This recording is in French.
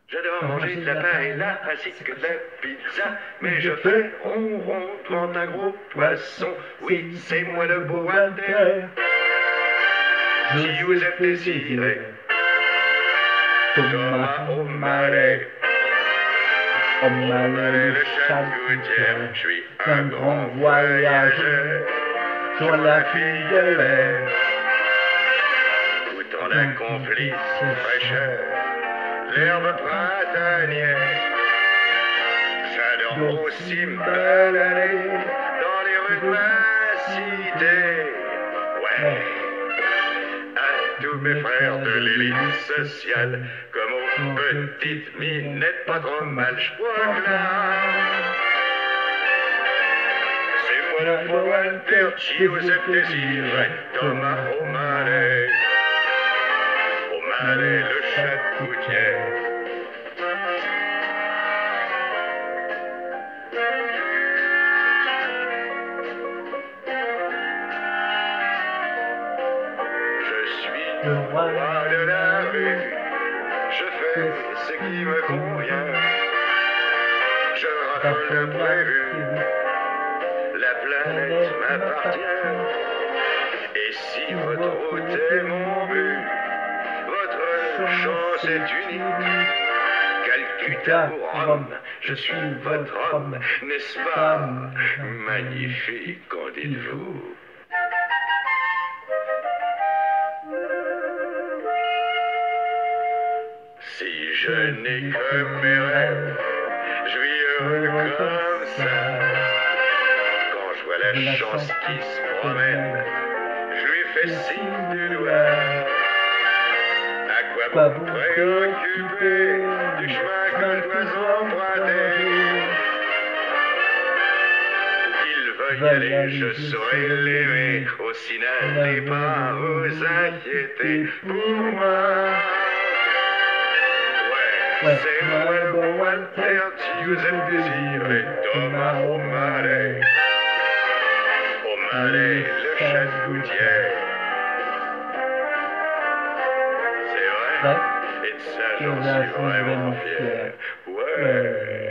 J'adore manger de la paella ainsi que de la pizza, mais je fais ronron devant un gros poisson. Oui, c'est moi le beau Walter, Joseph Désiré, Thomas O'Malley. O'Malley le charcutier, je suis un grand voyageur sur la file de l'air. Goûtant la complice fraîcheur, l'herbe printanière. J'adore aussi me balader dans les rues de ma cité. Ouais, à tous mes frères de l'élite sociale, comme aux petites minettes pas trop mal, je crois que là, c'est moi le beau Walter, Joseph Désiré, Thomas O'Malley, O'Malley le charcutier. Je suis le roi de la rue, je fais ce qui me convient, je raffole le prévu, la planète m'appartient. Et si votre route est mon but, votre chance est unique. Calcutta ou Rome, je suis votre homme, n'est-ce pas magnifique, qu'en dites-vous? Si je n'ai que mes rêves, je vis heureux comme ça. Quand je vois la chance qui se promène, je lui fais signe du doigt. À quoi vous préoccuper du chemin que je dois emprunter? Qu'il veuille aller, je saurai l'aimer. Aussi n'allez pas vous inquiéter pour moi. Ouais, c'est moi le bon Walter, Joseph Désiré, Thomas O'Malley, O'Malley le charcutier. C'est vrai, et de ça j'en suis vraiment fier. Ouais.